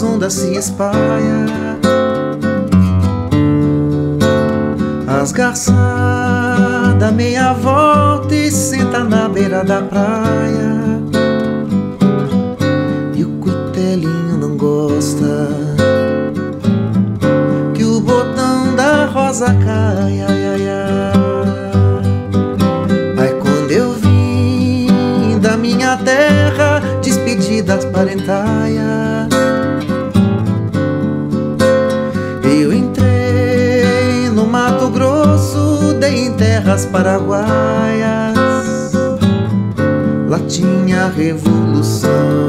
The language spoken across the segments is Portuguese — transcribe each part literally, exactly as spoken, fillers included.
as ondas se espalha. As garças dá meia volta e senta na beira da praia. E o cutelinho não gosta que o botão da rosa caia. Aí quando eu vim da minha terra, despedidas parentaias, eu entrei no Mato Grosso, dei em terras paraguaias. Lá tinha revolução,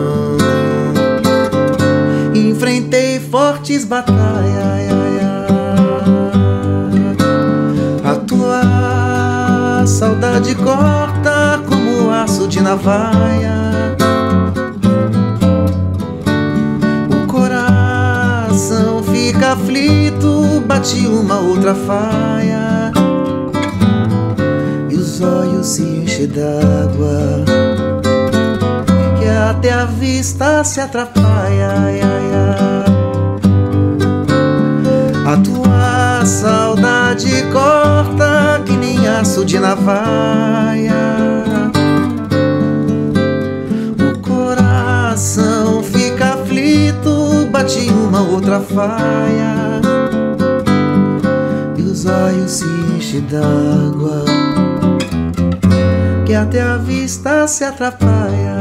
enfrentei fortes batalhas. A tua saudade corta como aço de navalha. O coração fica aflito, bate uma outra faia. E os olhos se enchem d'água, que até a vista se atrapalha. A tua saudade corta que nem aço de navalha. O coração fica aflito, bate uma outra faia. E os olhos se enchem d'água, que até a vista se atrapalha.